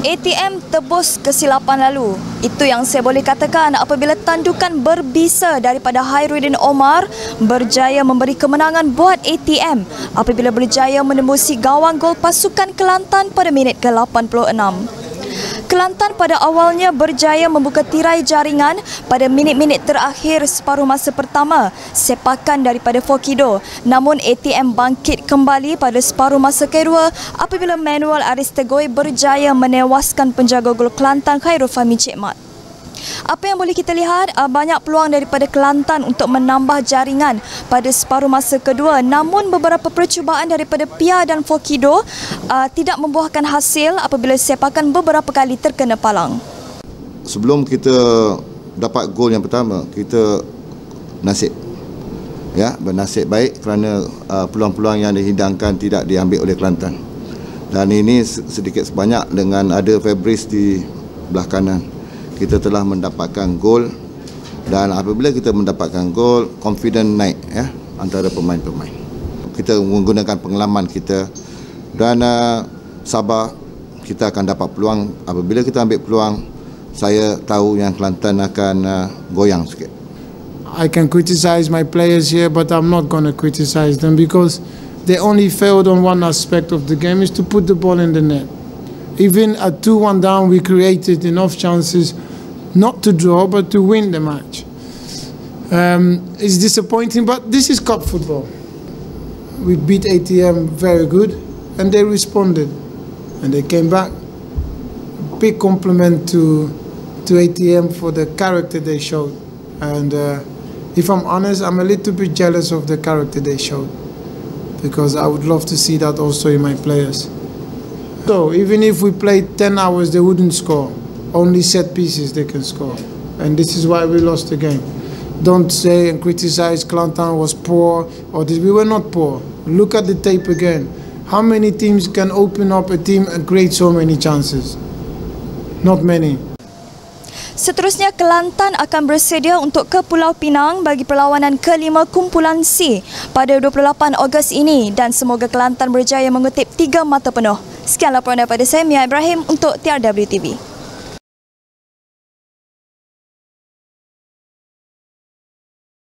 ATM tebus kesilapan lalu. Itu yang saya boleh katakan apabila tandukan berbisa daripada Khairuddin Omar berjaya memberi kemenangan buat ATM apabila berjaya menembusi gawang gol pasukan Kelantan pada minit ke-86. Kelantan pada awalnya berjaya membuka tirai jaringan pada minit-minit terakhir separuh masa pertama sepakan daripada Fokido. Namun ATM bangkit kembali pada separuh masa kedua apabila Manuel Aristegoi berjaya menewaskan penjaga gol Kelantan Khairul Fahmi Cik Mat. Apa yang boleh kita lihat, banyak peluang daripada Kelantan untuk menambah jaringan pada separuh masa kedua. Namun beberapa percubaan daripada Pia dan Fokido tidak membuahkan hasil apabila sepakan beberapa kali terkena palang. Sebelum kita dapat gol yang pertama, kita nasib. Ya, bernasib baik kerana peluang-peluang yang dihidangkan tidak diambil oleh Kelantan. Dan ini sedikit sebanyak dengan ada Fabris di belah kanan. Kita telah mendapatkan gol dan apabila kita mendapatkan gol, confident naik ya antara pemain-pemain. Kita menggunakan pengalaman kita dan sabar kita akan dapat peluang. Apabila kita ambil peluang, saya tahu yang Kelantan akan goyang sikit. I can criticize my players here, but I'm not going to criticize them because they only failed on one aspect of the game, is to put the ball in the net. Even at 2-1 down, we created enough chances not to draw, but to win the match. It's disappointing, but this is cup football. We beat ATM very good, and they responded, and they came back. Big compliment to ATM for the character they showed, and if I'm honest, I'm a little bit jealous of the character they showed, because I would love to see that also in my players. So even if we played 10 hours, they wouldn't score. Only set pieces they can score, and this is why we lost the game. Don't say and criticize Kelantan was poor or this. We were not poor. Look at the tape again. How many teams can open up a team and create so many chances? Not many. Seterusnya, Kelantan akan bersedia untuk ke Pulau Pinang bagi perlawanan kelima kumpulan C pada 28 Ogos ini dan semoga Kelantan berjaya mengutip 3 mata penuh. Sekian laporan daripada saya, Mia Ibrahim untuk TRW TV.